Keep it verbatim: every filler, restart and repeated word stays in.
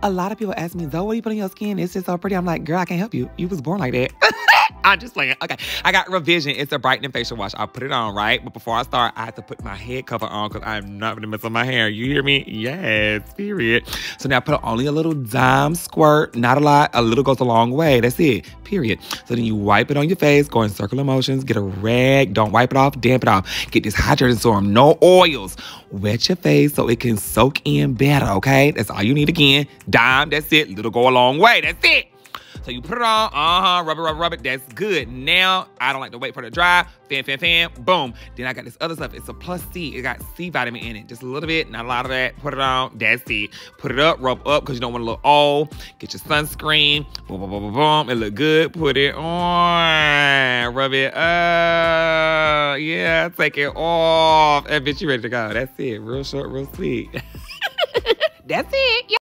A lot of people ask me, Zoe, what do you put on your skin? It's just so pretty. I'm like, girl, I can't help you. You was born like that. I'm just playing. Okay, I got Revision. It's a brightening facial wash. I'll put it on, right? But before I start, I have to put my head cover on because I'm not going to mess up my hair. You hear me? Yes, period. So now I put only a little dime squirt. Not a lot. A little goes a long way. That's it, period. So then you wipe it on your face. Go in circular motions. Get a rag. Don't wipe it off. Damp it off. Get this hydrating serum. No oils. Wet your face so it can soak in better, okay? That's all you need again. Dime. That's it. Little go a long way. That's it. So you put it on, uh-huh, rub it, rub it, rub it. That's good. Now, I don't like to wait for it to dry. Fan, fan, fan, boom. Then I got this other stuff. It's a plus C. It got C vitamin in it. Just a little bit, not a lot of that. Put it on. That's it. Put it up, rub up, because you don't want to look old. Get your sunscreen. Boom, boom, boom, boom, boom. It look good. Put it on. Rub it up. Yeah, take it off. And bitch, you ready to go. That's it. Real short, real sweet. That's it.